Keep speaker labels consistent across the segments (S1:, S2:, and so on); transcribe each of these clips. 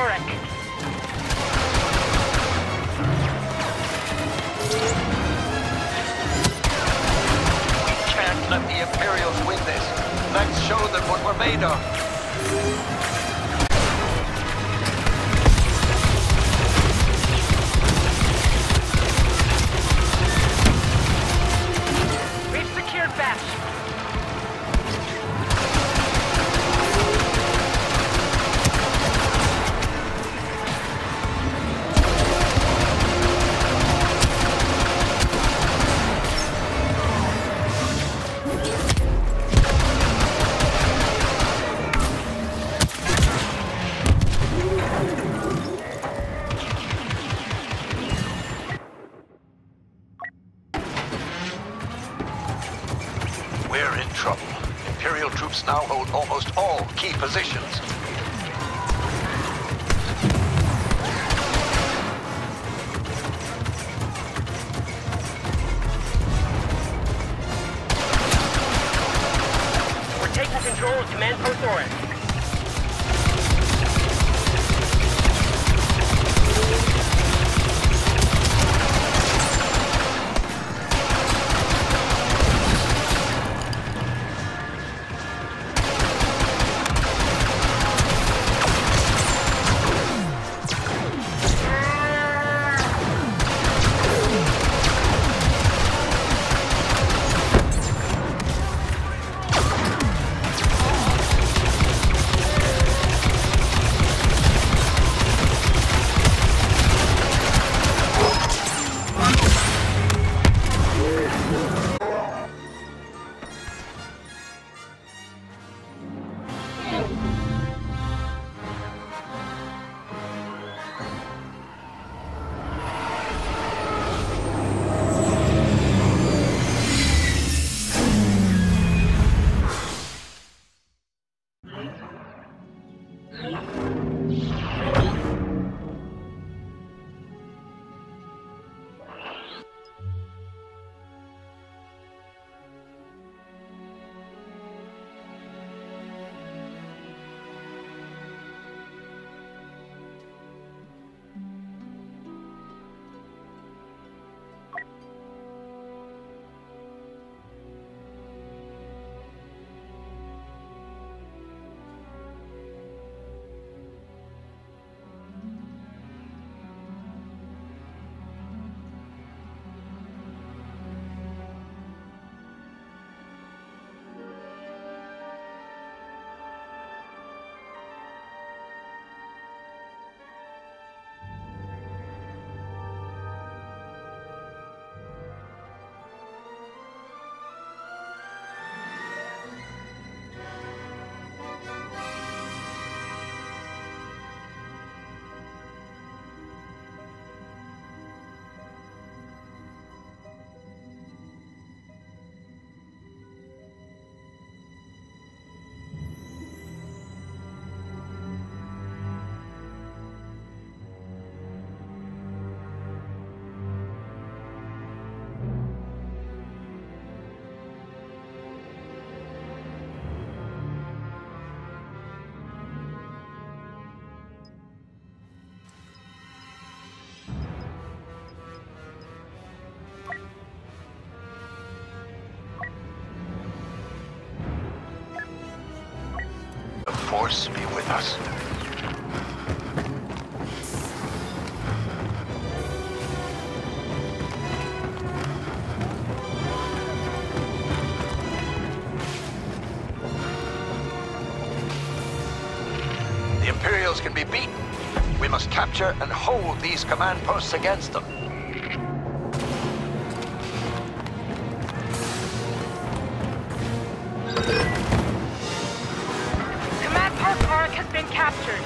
S1: Zurich.
S2: We can't let the Imperials win this. Let's show them what we're made of.
S1: We've secured Bash.
S2: We're in trouble. Imperial troops now hold almost all key positions.
S1: We're taking control of Command Post Orange.
S2: The Force be with us. The Imperials can be beaten. We must capture and hold these command posts against them.
S1: Command Post Orange has been captured.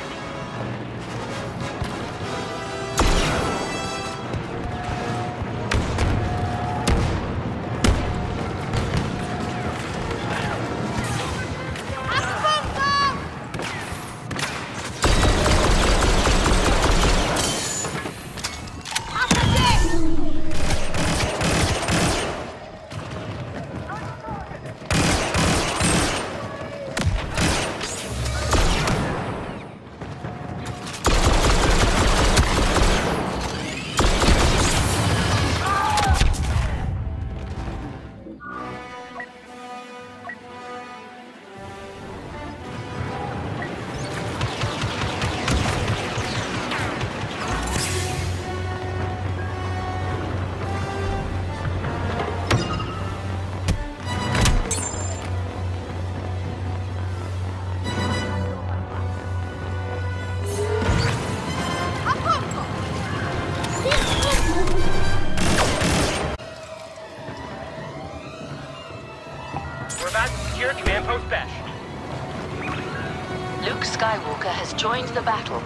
S3: Skywalker has joined the battle.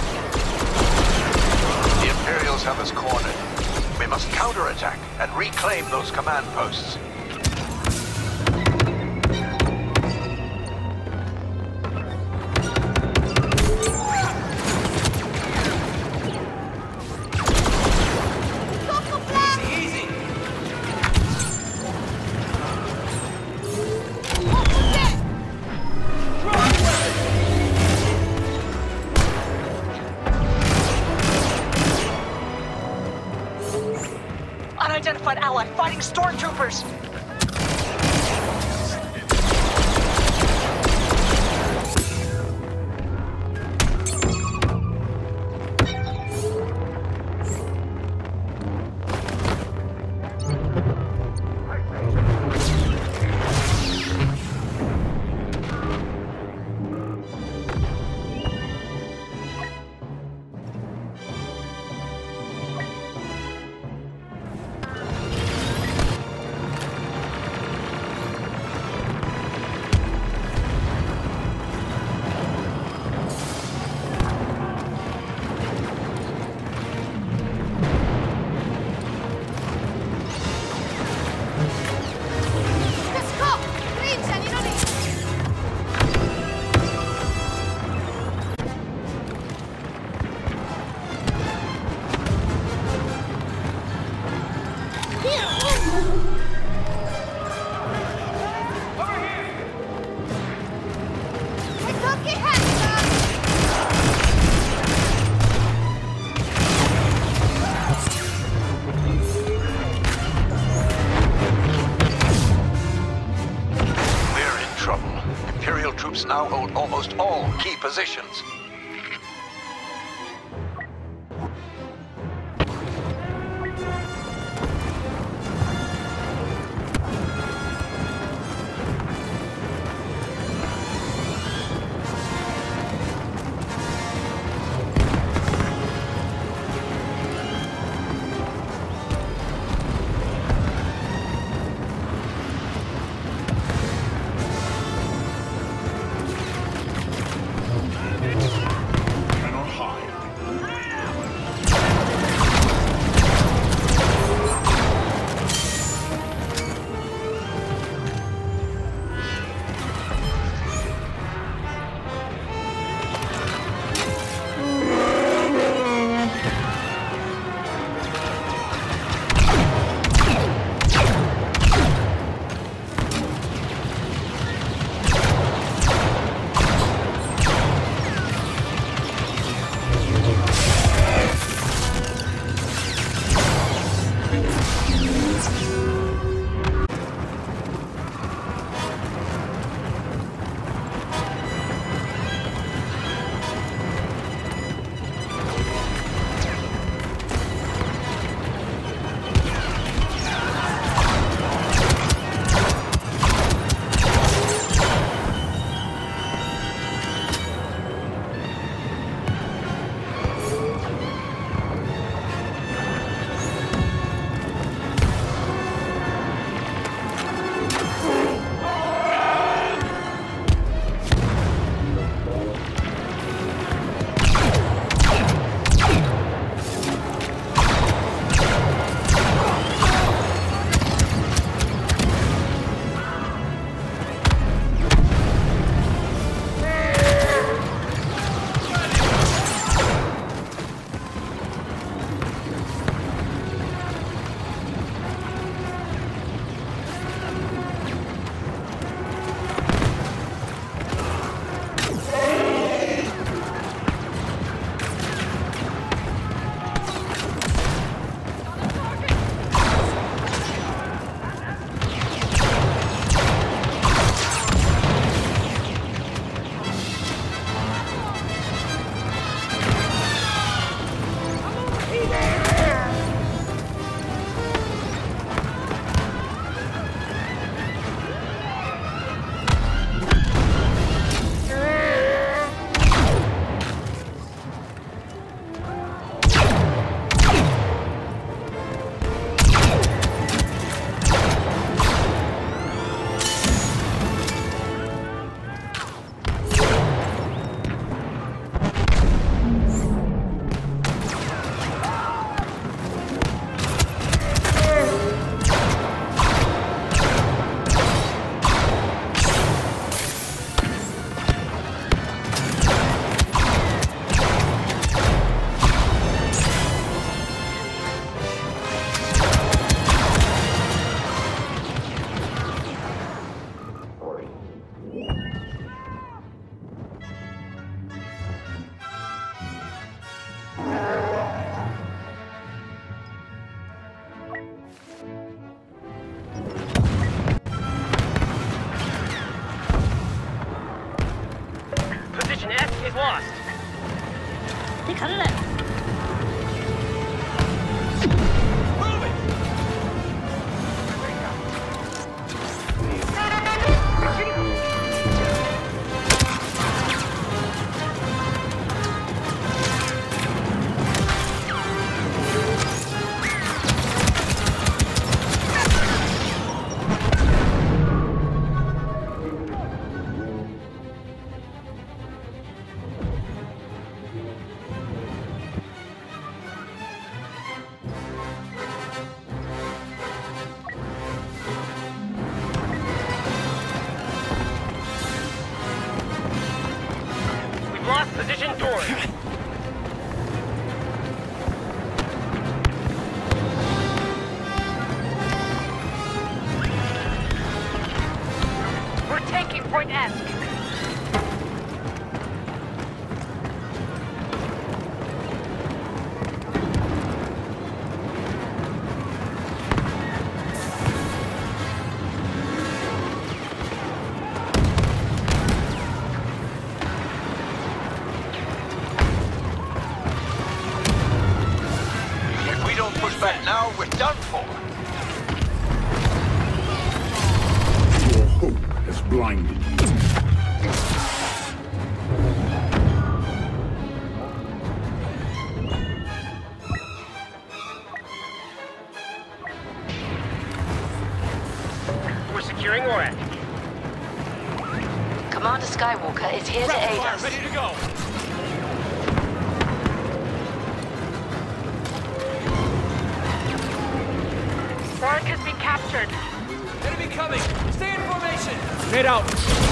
S2: The Imperials have us cornered. We must counterattack and reclaim those command posts.
S1: Unidentified ally fighting stormtroopers!
S2: Now hold almost all key positions.
S4: ってからだよ。
S5: Lost position Dory.
S1: We're taking Point S.
S2: But now we're done for.
S6: Your hope has blinded you.
S5: We're securing Orak.
S3: Commander Skywalker is here to aid us.
S5: Ready to go.
S1: Orak has been captured.
S5: Enemy coming. Stay in formation. Grenade out.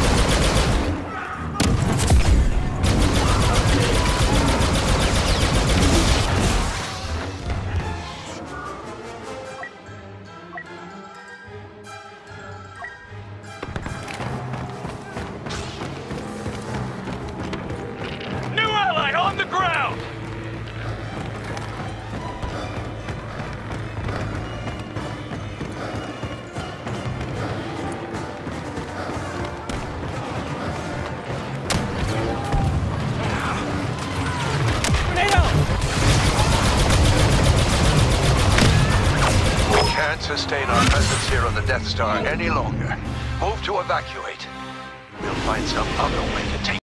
S5: New ally on the ground.
S2: Can't sustain our presence here on the Death Star any longer. Move to evacuate. We'll find some other way to take